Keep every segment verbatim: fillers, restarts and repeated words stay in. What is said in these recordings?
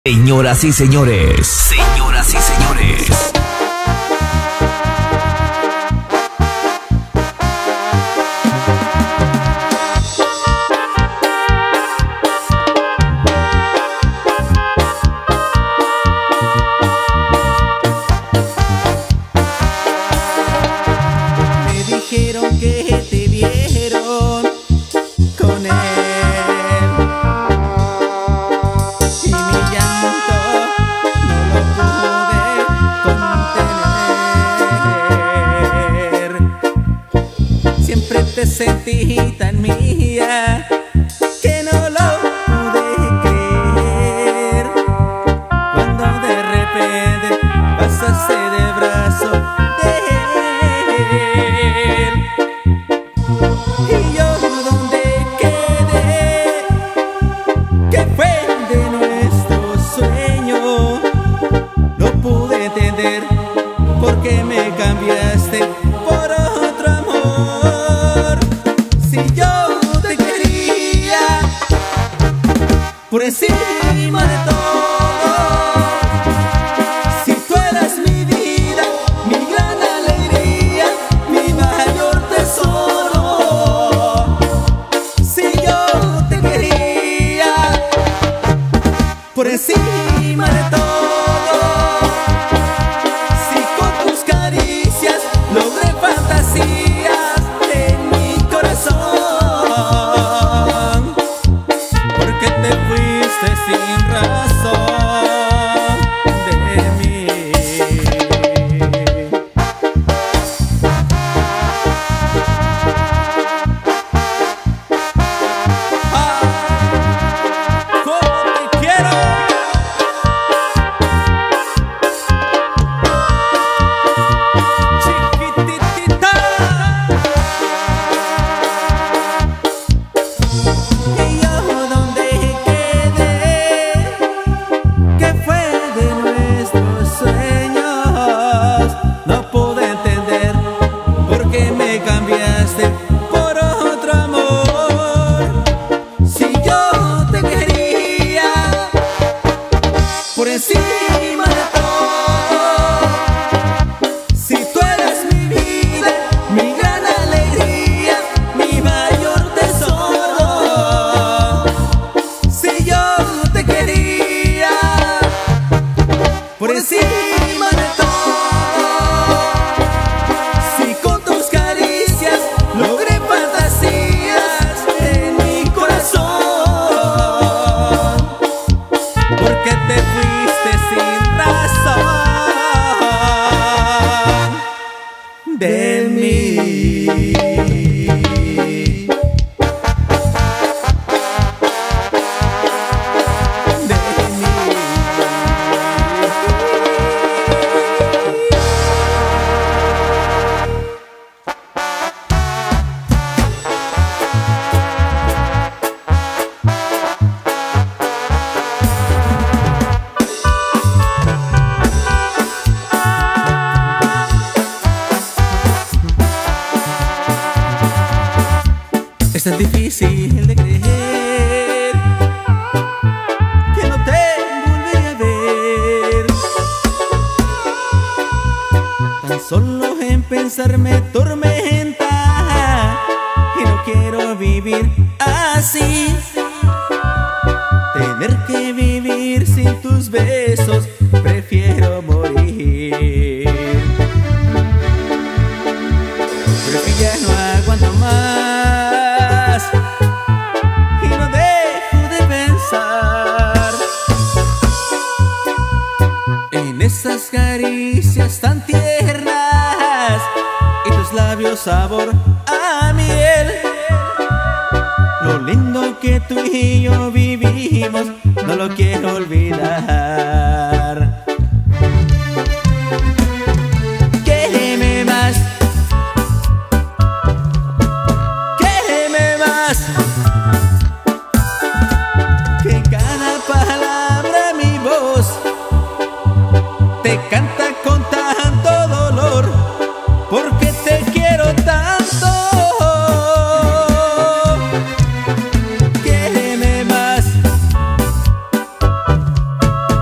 Señoras y señores, señoras y señores. Me dijeron que te vieron con él. Siempre te sentí tan mía que no lo pude creer. Cuando de repente pasaste de brazo de él, y yo donde quedé, que fue de nuestro sueño, no pude entender por qué me cambiaste por otro amor. Si yo te quería por encima de todo, si tú eras mi vida, mi gran alegría, mi mayor tesoro. Si yo te quería por encima de todo, si con tus caricias logré fantasías en mi corazón, porque te fuiste sin razón de mí. ¡Ay, cómo te quiero! Chiquititita. Y yo donde quedé, que fue de nuestros sueños, no pude entender por qué me cambiaste por otro amor. Si yo te quería por encima de todo, si tú eras mi vida, mi gran alegría, mi mayor tesoro. Si yo te quería por encima de todo, si con tus caricias logré fantasías en mi corazón, porque te fuiste sin razón de mí. De mí. Es tan difícil de creer que no te volveré a ver. Tan solo en pensar me tormenta y no quiero vivir así. Tener que vivir sin tus besos, prefiero morir. Pero es que ya no aguanto más y no dejo de pensar en esas caricias tan tiernas y tus labios sabor a miel. Lo lindo que tú y yo vivimos, no lo quiero olvidar. Quéreme más, quéreme más, que cada palabra mi voz te canta con tanto dolor, porque te quiero tanto. Quéreme más,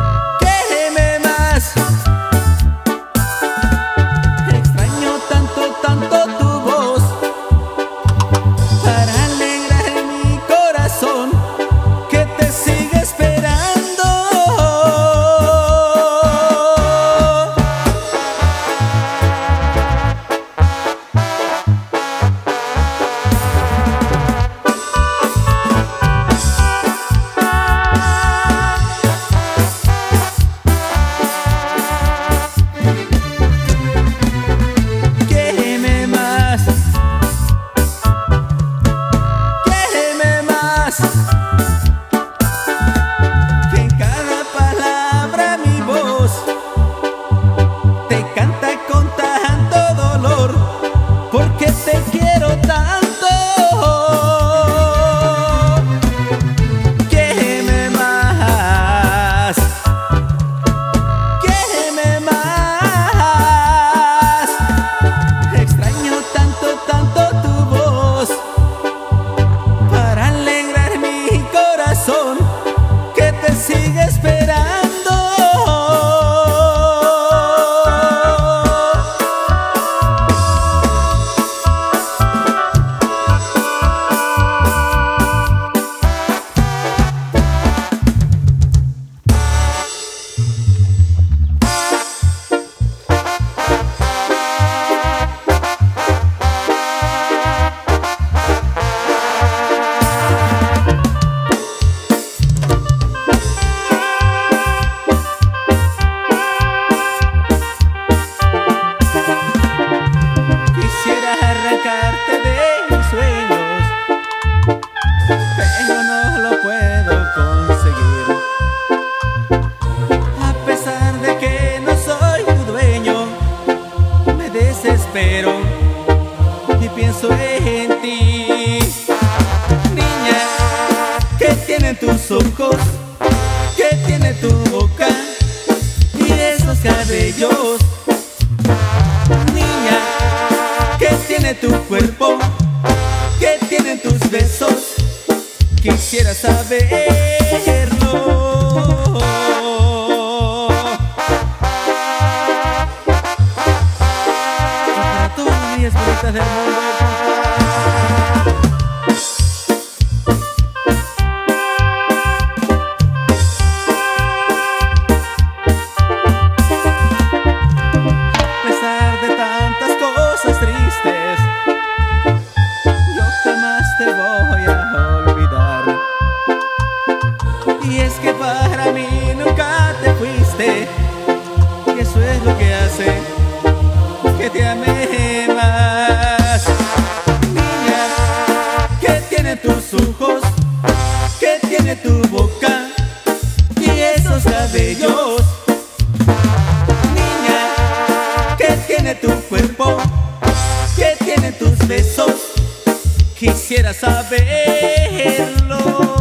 amarte, y eso es lo que hace que te ame más. Niña, ¿qué tiene tus ojos? ¿Qué tiene tu boca? Y esos cabellos. Niña, ¿qué tiene tu cuerpo? ¿Qué tiene tus besos? Quisiera saberlo.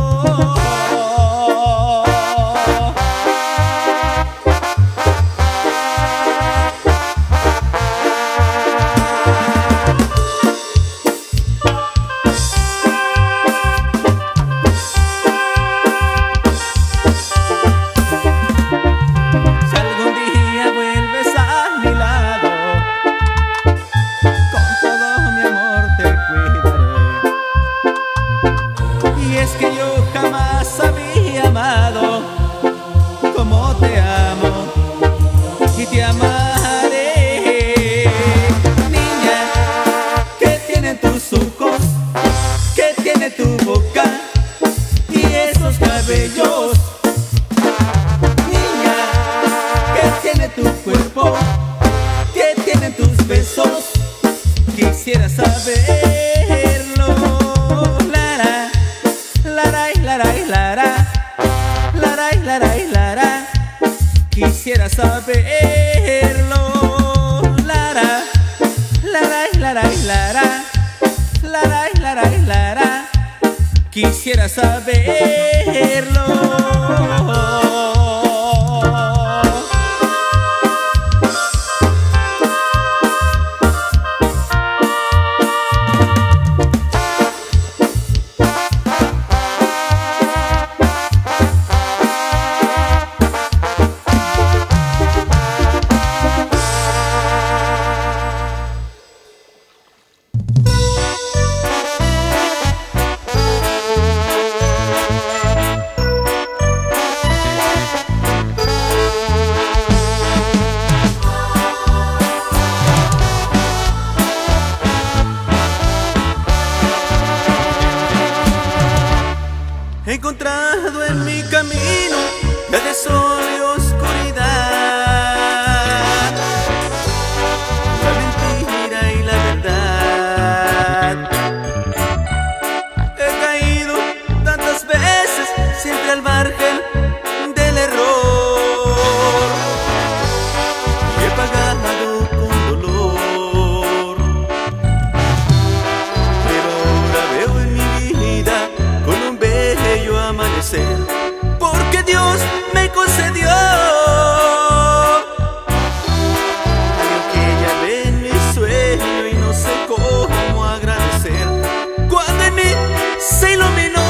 Quisiera saberlo. Lara, lara, lara, lara, lara, lara, lara. Quisiera saberlo. Lara, lara, lara, lara, lara, lara, lara. Quisiera saberlo. He encontrado en mi camino la de sol y oscuridad, la mentira y la verdad. He caído tantas veces, siempre al margen del error, y he pagado con dolor. Pero ahora veo en mi vida con un bello amanecer, porque Dios me concedió algo que ya ve en mi sueño y no sé cómo agradecer. Cuando en mí se iluminó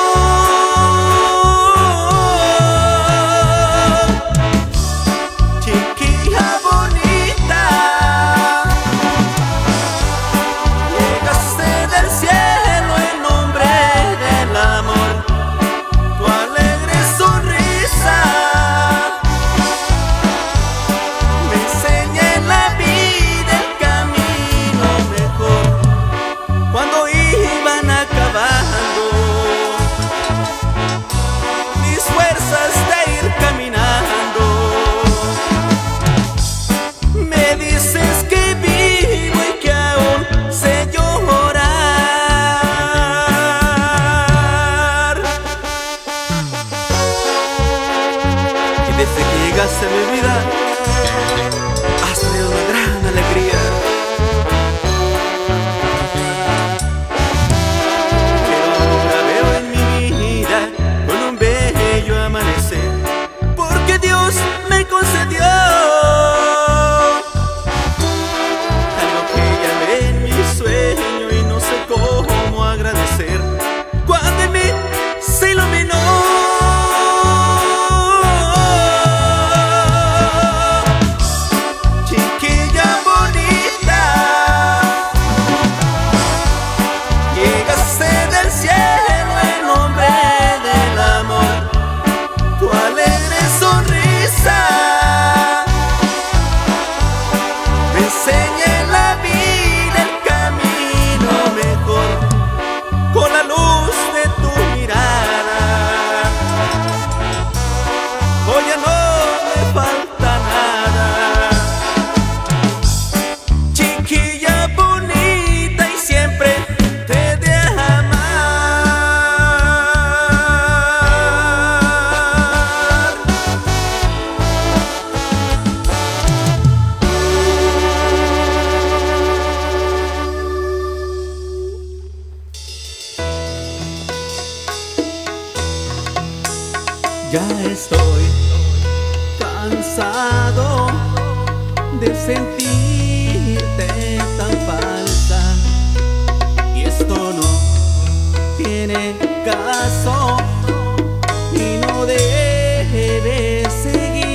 chiquilla bonita, llegaste del cielo en nombre del amor. Tu alegre sonrisa me enseña en la vida el camino mejor. Cuando iban acabando mis fuerzas de ir caminando, me dices que vivo y que aún sé llorar. Y desde que llegaste a mi vida has traído una gran alegría. Pero ahora veo en mi vida con un bello amanecer, porque Dios me concedió algo que ya ve en mi sueño y no sé cómo agradecer. Cuando en mí se iluminó chiquilla cansado de sentirte tan falsa, y esto no tiene caso y no debe seguir.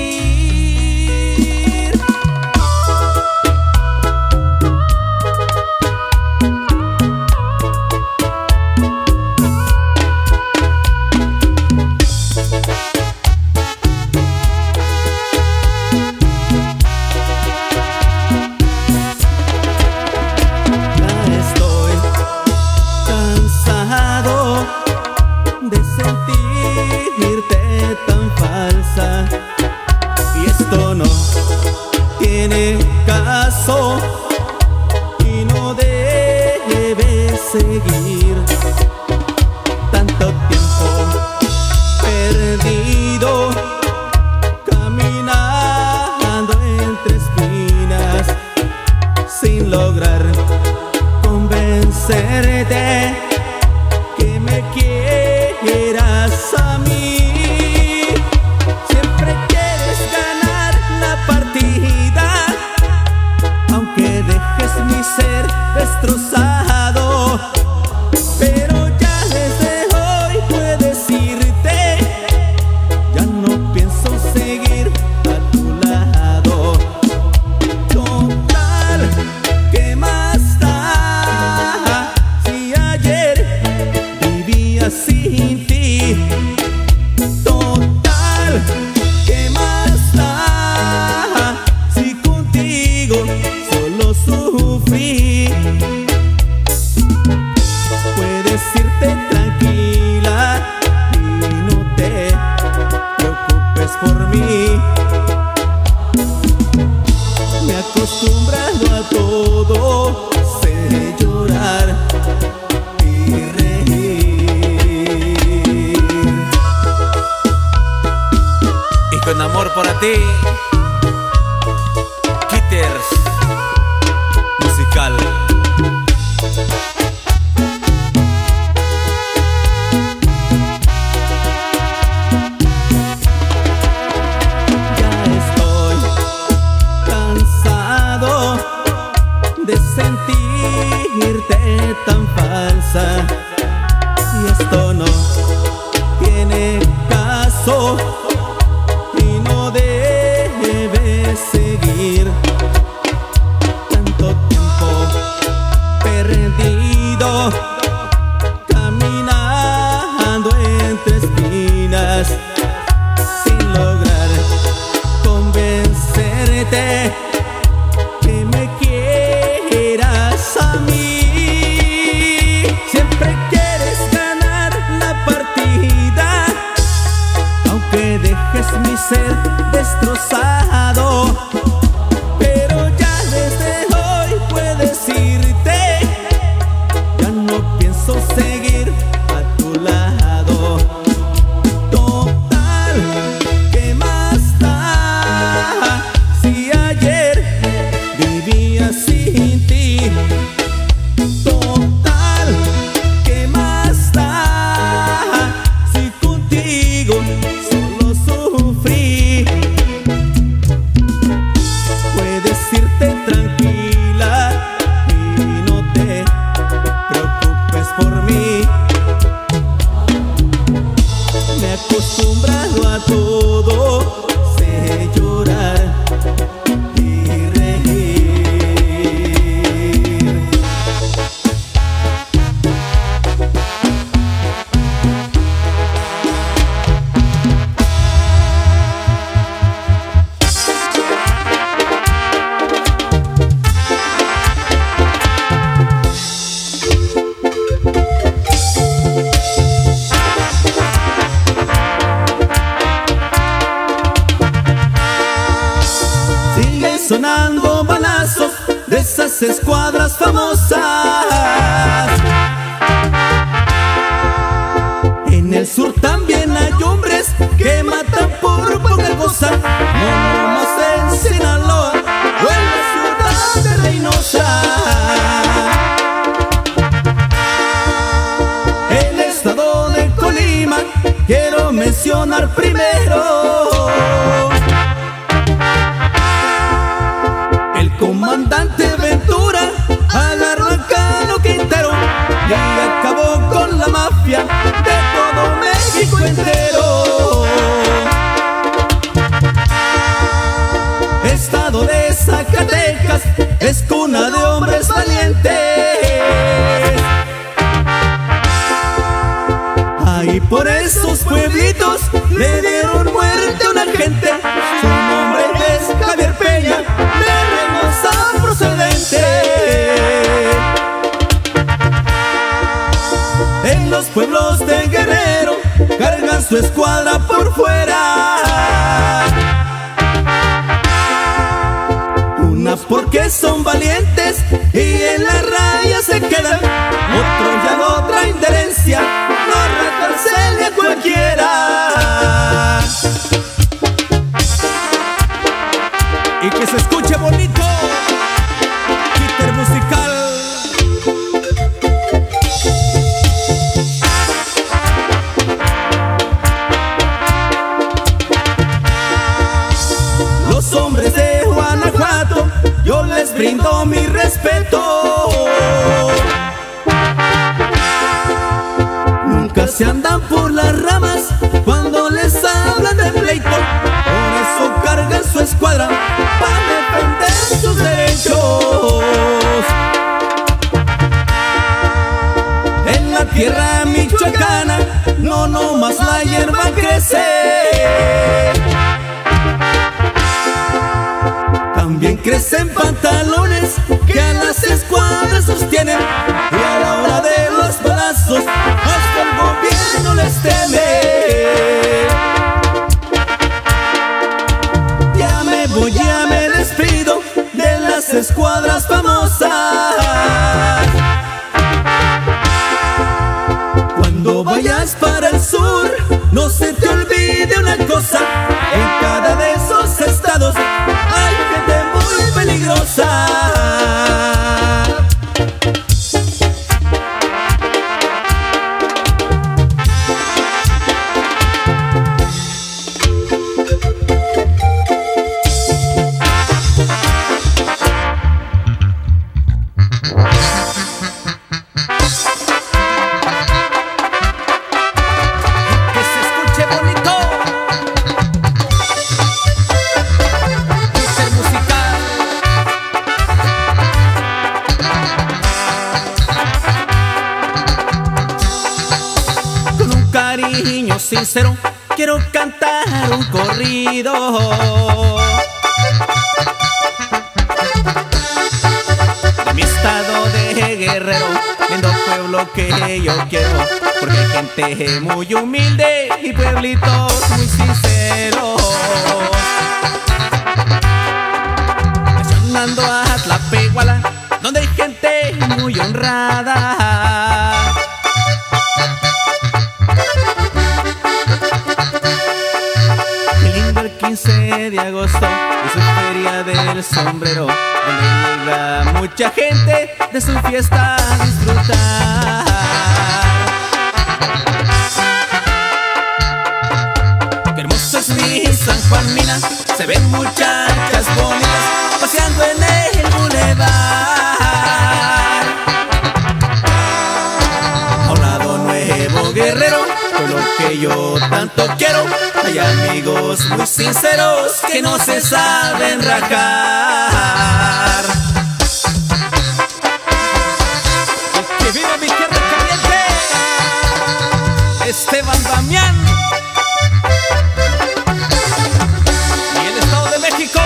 De sentirte tan falsa, y esto no tiene caso y no debe seguir. Tanto tiempo perdido caminando entre espinas sin lograr convencerte que me quieras a mí. Siempre quieres ganar la partida, aunque dejes mi ser destrozado. Pero ya desde hoy puedes irte, ya no pienso seguir a tu lado. Total, ¿qué más da si ayer vivía sin ti? Total, ¿qué más da si contigo solo sufrí? Puedes irte tranquila y no te preocupes por mí. Me he acostumbrado a todo, sé llorar y reír. Y con amor para ti, Kitters Musical. De sentirte tan falsa, y esto no tiene caso y no debe seguir. Tanto tiempo perdido caminando entre espinas sin lograr convencerte que me quieras a mí. Siempre quieres ganar la partida, aunque dejes mi ser destrozado. Pero ya desde hoy puedes irte, ya no pienso seguir a tu lado. Total, ¿qué más da si ayer vivía sin ti? Total, ¿qué más da si contigo solo sufrí? Puedes irte tranquila y no te preocupes por mí. Me he acostumbrado a todo, sé llorar y reír. Siguen sonando balazos de esas escuadras famosas. En el sur también hay hombres que matan por poca cosa, no más en Sinaloa o en la ciudad de Reynosa. El estado de Colima quiero mencionar primero. esos pueblitos le dieron muerte a una gente. Su nombre es Javier Peña, de Reynosa procedente. En los pueblos de Guerrero cargan su escuadra por fuera. Unas porque son valientes y en la raya se quedan, otros ya no traen herencia, no retrocede a cualquiera. Y que se escuche bonito, Peter musical. Los hombres de Guanajuato, yo les brindo mi respeto. Nunca se andan por las ramas cuando les hablan de pleito. Por eso cargan su escuadra para defender sus derechos. En la tierra michoacana no nomás la hierba crece, también crecen pantalones que a las escuadras sostienen, y a la hora de los balazos hasta el gobierno les teme. Ya me voy, ya me despido de las escuadras famosas. Cuando vayas para el sur, no se te olvide una cosa: en cada de esos estados hay gente muy peligrosa. Cariño sincero, quiero cantar un corrido. De mi estado de Guerrero, lindo pueblo que yo quiero, porque hay gente muy humilde y pueblitos muy sinceros. Mencionando a Tlapehuala, donde hay gente muy honrada. quince de agosto es su feria del sombrero, donde llega mucha gente de su fiesta a disfrutar. Qué hermoso es mi San Juan Mina, se ven muchachas bonitas paseando en el bulevar. A un lado Nuevo Guerrero, con lo que yo tanto quiero, hay amigos muy sinceros que no se saben rajar. ¡Que viva mi tierra caliente! Esteban Damián y el Estado de México.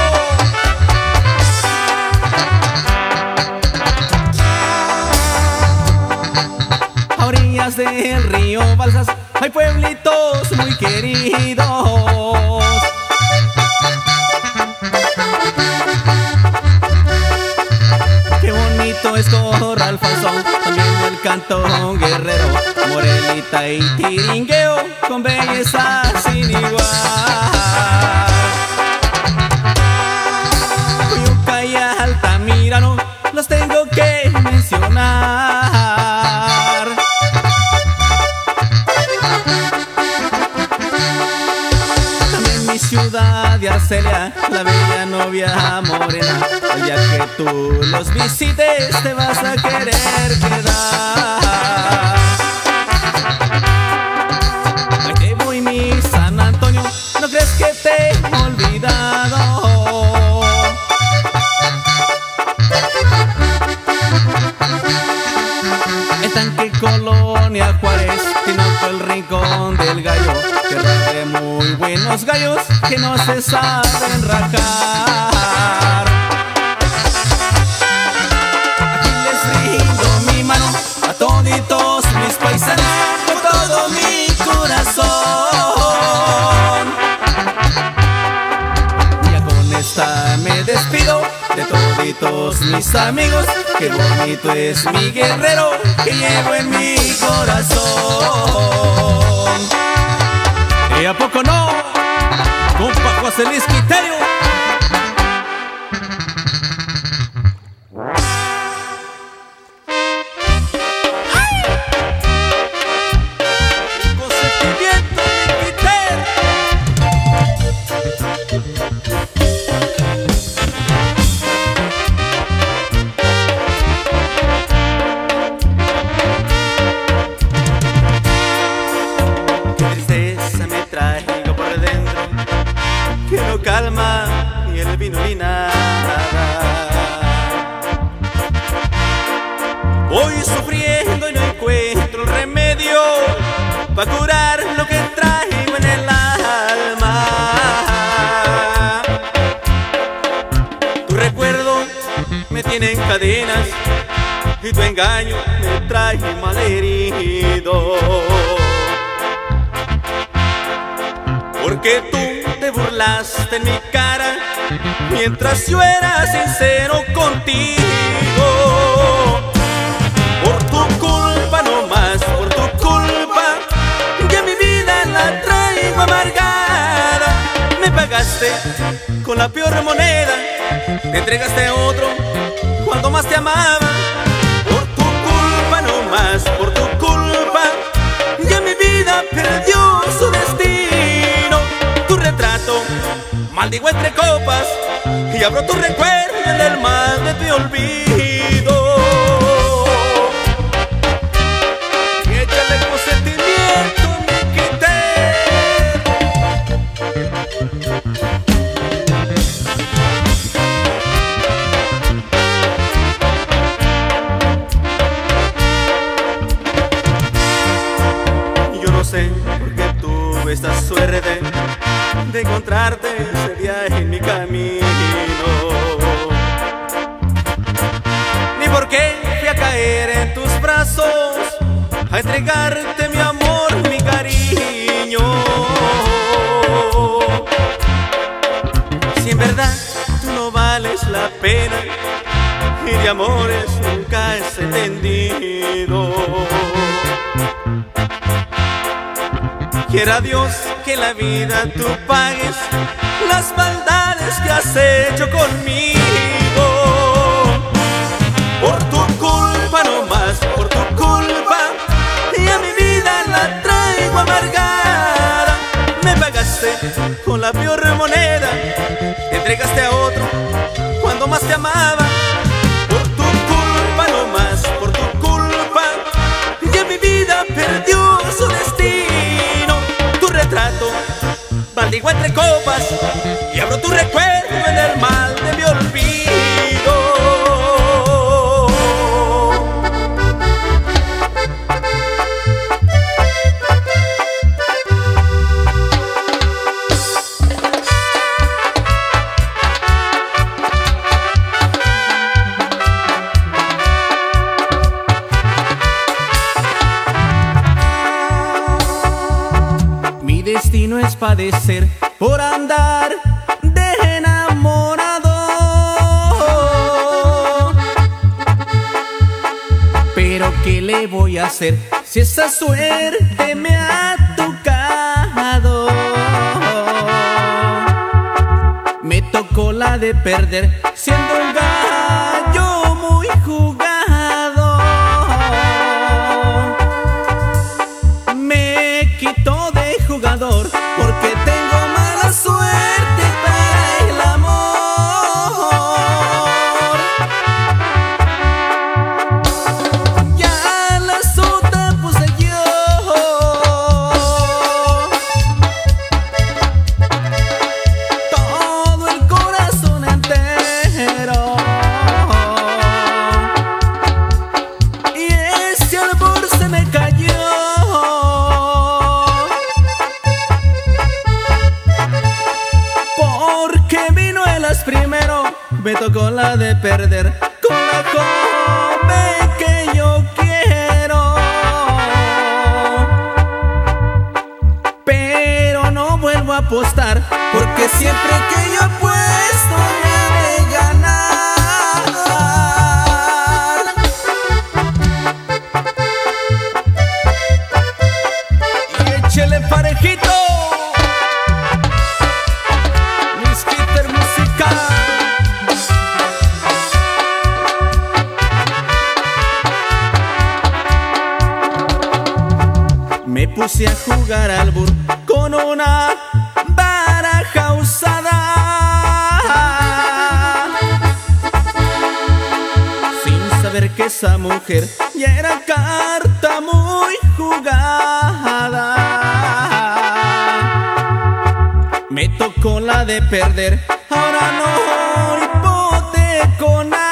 A orillas del río Balsas hay pueblitos muy queridos. Qué bonito es Corral Falsón, también el Cantón Guerrero, Morelita y Tiringueo, con belleza sin igual. Coyuca y Altamirano, los tengo que mencionar. Ciudad de Arcelia, la bella novia morena, el día que tú los visites te vas a querer quedar. Ahí te voy, mi San Antonio, no crees que te he olvidado. El Tanque Colonia Juárez, Tinoco, el Río rincón del gallo, tierra de muy buenos gallos que no se saben rajar. Aquí les rindo mi mano a toditos mis paisanos con todo mi corazón. Ya con esta me despido de toditos mis amigos. Qué bonito es mi guerrero que llevo en mi corazón. ¿Y a poco no? Compa José Luis Quiterio. Calma ni el vino ni nada. Voy sufriendo y no encuentro el remedio para curar lo que traigo en el alma. Tu recuerdo me tiene en cadenas y tu engaño me trae malherido. Porque tú te burlaste en mi cara mientras yo era sincero contigo. Por tu culpa nomás, por tu culpa, ya mi vida la traigo amargada. Me pagaste con la peor moneda, te entregaste a otro cuando más te amaba. Por tu culpa nomás, por tu culpa, ya mi vida perdió su destino. Tu retrato maldigo entre copas y abro tu recuerdo en el mal de tu olvido. Y échale consentimiento, mi Quiterio. Yo no sé por qué tuve esta suerte de encontrarte ese día en mi camino, ni por qué fui a caer en tus brazos a entregarte mi amor, mi cariño. Si en verdad tú no vales la pena y de amores nunca has entendido. Quiera Dios que la vida tú pagues las maldades que has hecho conmigo. Por tu culpa nomás, por tu culpa, y a mi vida la traigo amargada. Me pagaste con la peor moneda, te entregaste a otro cuando más te amaba. Por tu culpa nomás, por tu culpa, y a mi vida perdió su destino. Retrato maldigo entre copas y abro tu recuerdo en el mal de mi olvido. Mi destino es padecer por andar de enamorado, pero ¿qué le voy a hacer si esa suerte me ha tocado? Me tocó la de perder siendo un gallo muy jugado. Me quitó de jugador porque tengo mala suerte para el amor. Ya la sota puse yo, todo el corazón entero. vez primero me tocó la de perder con la joven que yo quiero. Pero no vuelvo a apostar, porque siempre que yo apuesto me ha de ganar. Y échele parejito. Me puse a jugar al burro con una baraja usada, sin saber que esa mujer ya era carta muy jugada. Me tocó la de perder, ahora no hipoteco nada.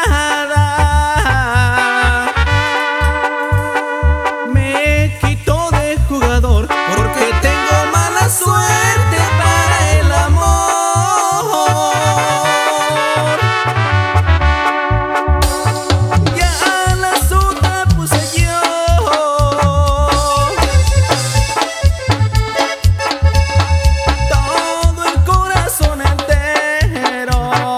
Porque tengo mala suerte para el amor. Ya la suta puse yo. Todo el corazón entero.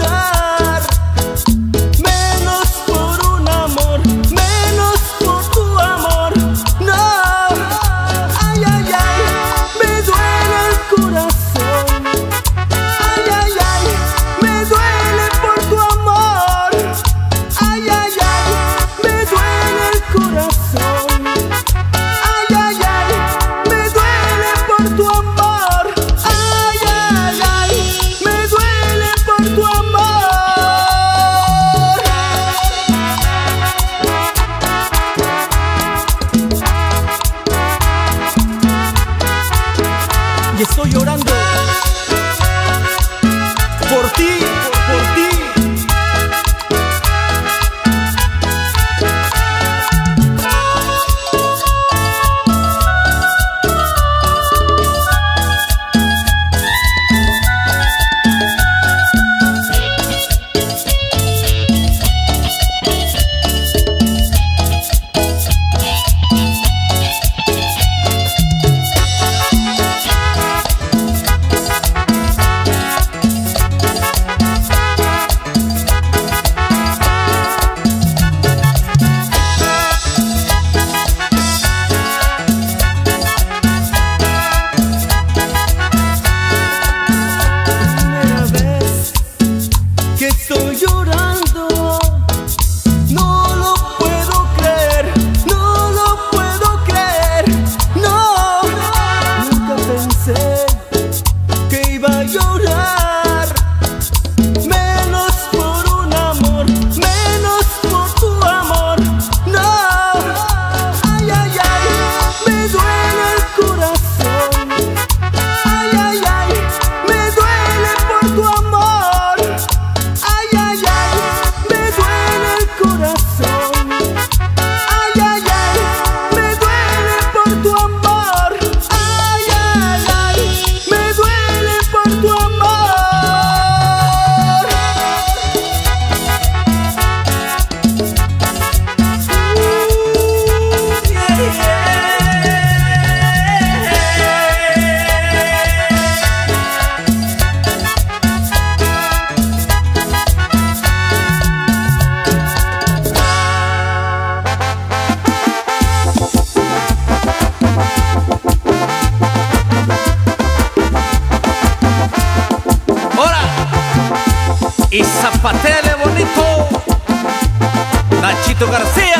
llorar, menos por un amor, menos por tu amor. No, ay, ay, ay, me duele el corazón. Ay, ay, ay, me duele por tu amor. Ay, ay, ay, me duele el corazón. Ay, ay, ay, me duele por tu amor. Ay, ay, ay, me duele por tu amor. Y estoy llorando por ti, por ti. Estoy llorando, no lo puedo creer, no lo puedo creer, no. Nunca pensé que iba a llorar, menos por un amor, menos por tu amor. No, ay, ay, ay, me duele el corazón. Ay, ay, ay, me duele por tu amor. Ay, ay, ay, me duele el corazón. Ay, ay, ay, me duele por tu amor. Ay, ay, ay, me duele por tu amor. Uh, yeah, yeah. Y zapatele bonito, Nachito García.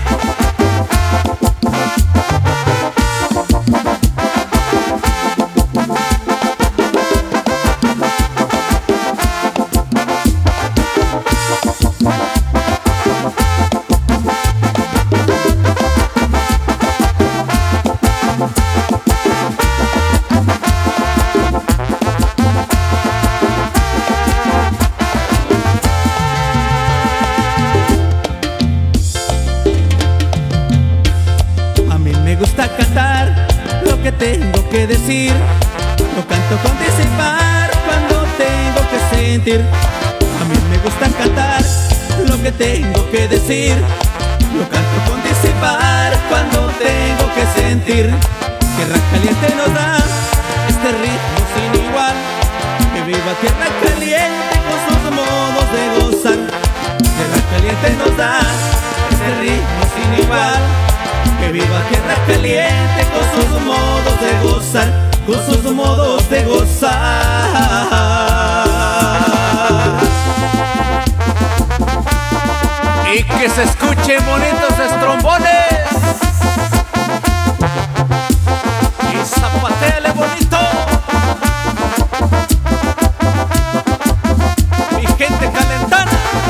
Me gusta cantar lo que tengo que decir. Lo canto con disipar cuando tengo que sentir. A mí me gusta cantar lo que tengo que decir. Lo canto con disipar cuando tengo que sentir. Tierra caliente nos da este ritmo sin igual. Que viva tierra caliente con sus modos de gozar. Tierra caliente nos da este ritmo sin igual. Que viva tierra caliente con sus modos de gozar, con sus modos de gozar. Y que se escuchen bonitos estrombones. Y zapatele bonito. Mi gente calentana.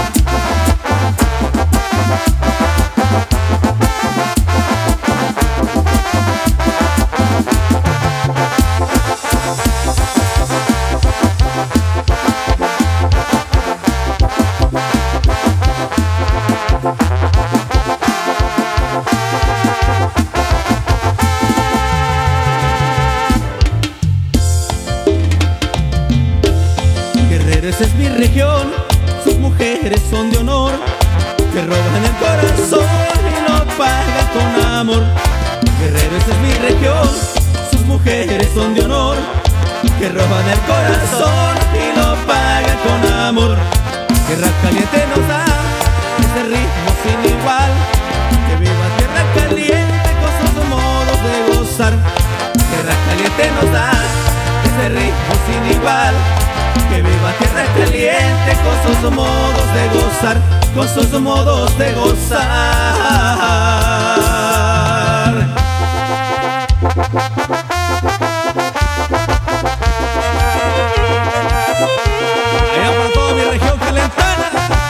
Esa es mi región, sus mujeres son de honor, que roban el corazón y lo pagan con amor. Guerrero, esa es mi región, sus mujeres son de honor, que roban el corazón y lo pagan con amor. Tierra caliente nos da ese ritmo sin igual. Que viva tierra caliente con sus modos de gozar. Tierra caliente nos da ese ritmo sin igual. Que viva tierra caliente con sus modos de gozar, con sus modos de gozar. Allá para toda mi región calentana.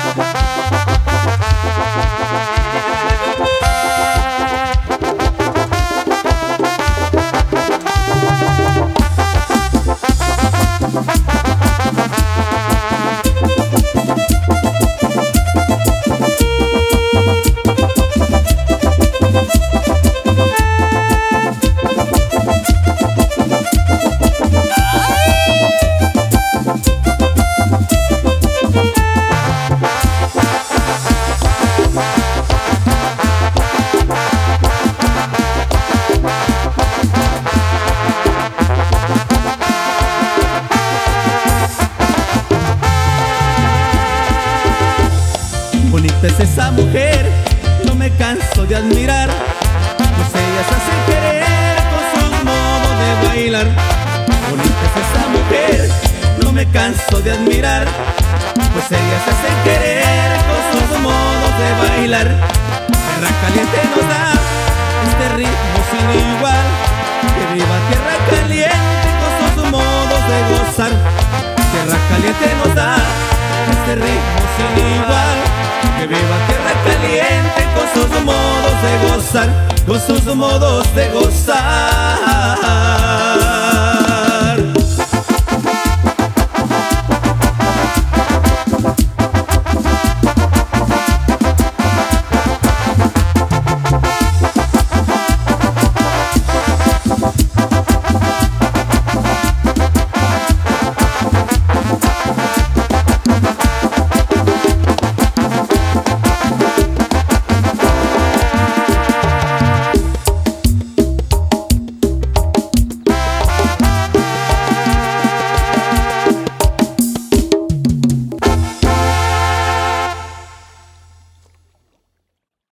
Bonita es esa mujer, no me canso de admirar, pues ella se hace querer con sus modos de bailar. Bonita es esa mujer, no me canso de admirar, pues ella se hace querer con sus modos de bailar. Tierra caliente nos da este ritmo sin igual. Que viva tierra caliente con sus modos de gozar. Tierra caliente nos da este ritmo sin igual. Que viva tierra caliente con sus modos de gozar, con sus modos de gozar.